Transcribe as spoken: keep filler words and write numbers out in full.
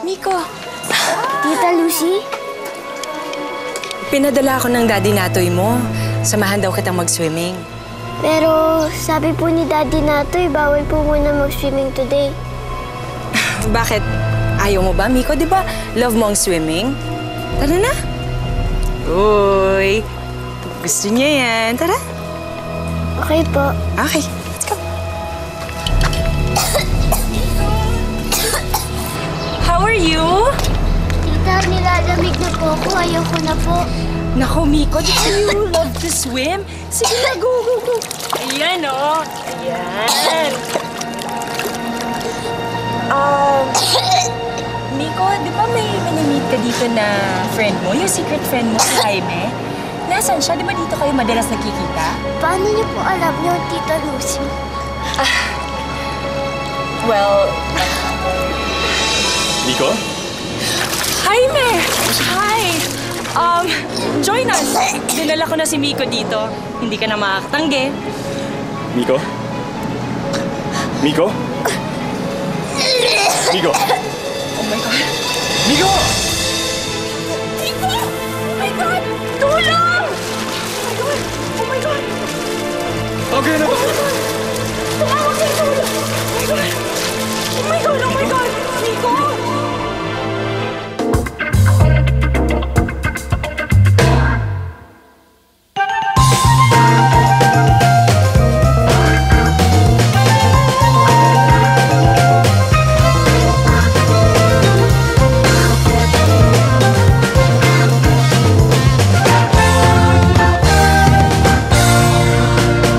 Miko! Tita Lucy? Pinadala ako ng daddy Natoy mo. Samahan daw kitang mag-swimming. Pero sabi po ni Daddy Natoy, bawal po muna mag-swimming today. Bakit? Ayaw mo ba, Miko? Di ba love mo ang swimming? Tara na! Uy! Gusto niya yan. Tara! Okay po. Okay, let's go! How are you? Tita, nilalamig na po ako. Ayoko na po. Nako, Miko, di ba you love to swim? Sige na, go, go, go! Ayan, oh! Ayan! Um, Miko, di ba may minimit ka dito na friend mo? Yung secret friend mo, si Jaime? Nasaan siya? Di ba dito kayo madalas nakikita? Paano niyo po alam yung Tita Lucy? Ah, well... Miko? Jaime! Hi! Um, join us! Dinala ko na si Miko dito. Hindi ka na makakatanggi. Miko? Miko? Miko? Oh my God! Miko! Miko! Oh my God! Tulong! Oh my God! Oh my God! Okay na ba?